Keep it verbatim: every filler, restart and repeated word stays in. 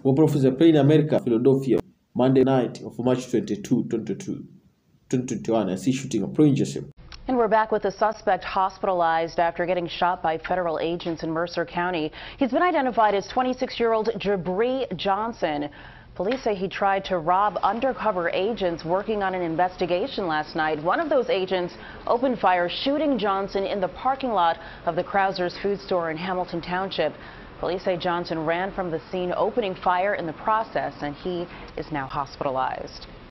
Professor Payne America, Philadelphia, Monday night of March twenty-second, twenty twenty-one. I see shooting a Pro Joseph. And we're back with a suspect hospitalized after getting shot by federal agents in Mercer County. He's been identified as twenty-six-year-old Jabri Johnson. Police say he tried to rob undercover agents working on an investigation last night. One of those agents opened fire, shooting Johnson in the parking lot of the Krauser's food store in Hamilton Township. Police say Johnson ran from the scene, opening fire in the process, and he is now hospitalized.